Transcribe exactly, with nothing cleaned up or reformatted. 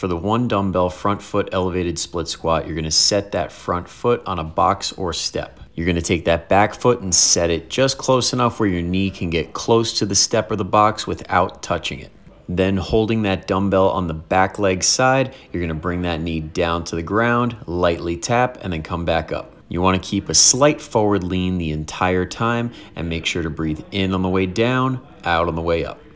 For the one dumbbell front foot elevated split squat, you're gonna set that front foot on a box or step. You're gonna take that back foot and set it just close enough where your knee can get close to the step or the box without touching it. Then holding that dumbbell on the back leg side, you're gonna bring that knee down to the ground, lightly tap, and then come back up. You wanna keep a slight forward lean the entire time and make sure to breathe in on the way down, out on the way up.